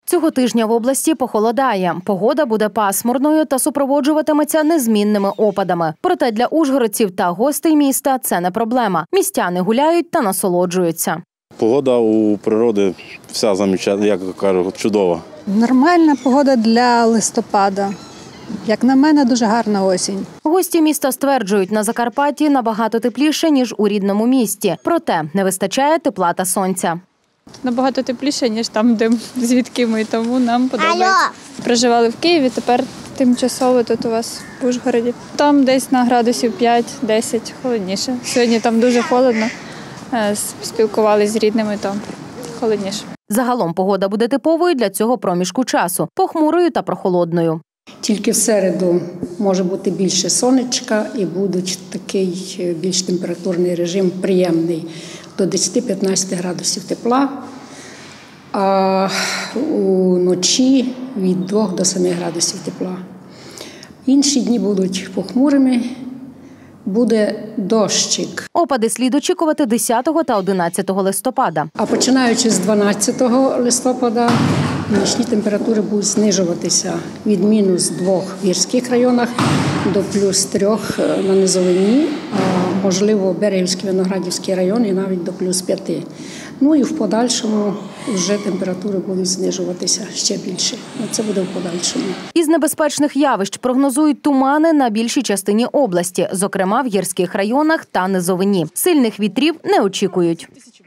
Цього тижня в області похолодає. Погода буде пасмурною та супроводжуватиметься незмінними опадами. Проте для ужгородців та гостей міста це не проблема. Містяни гуляють та насолоджуються. Погода у природи вся замечательна, як кажуть, чудова. Нормальна погода для листопада. Як на мене, дуже гарна осінь. Гості міста стверджують, на Закарпатті набагато тепліше, ніж у рідному місті. Проте не вистачає тепла та сонця. Набагато тепліше, ніж там, звідки ми, тому нам подобається. Проживали в Києві, тепер тимчасово тут у вас в Ужгороді. Там десь на градусів 5-10 холодніше. Сьогодні там дуже холодно, спілкувалися з рідними, там холодніше. Загалом погода буде типовою для цього проміжку часу – похмурою та прохолодною. Тільки в середу може бути більше сонечка і буде такий більш температурний режим, приємний, до 10-15 градусів тепла, а уночі від 2 до 7 градусів тепла. Інші дні будуть похмурими, буде дощик. Опади слід очікувати 10 та 11 листопада. А починаючи з 12 листопада, нічні температури будуть знижуватися від -2 в гірських районах до +3 на низовині, а можливо Берегівський, Виноградівський район і навіть до +5. Ну і в подальшому вже температури будуть знижуватися ще більше. Це буде в подальшому. Із небезпечних явищ прогнозують тумани на більшій частині області, зокрема в гірських районах та низовині. Сильних вітрів не очікують.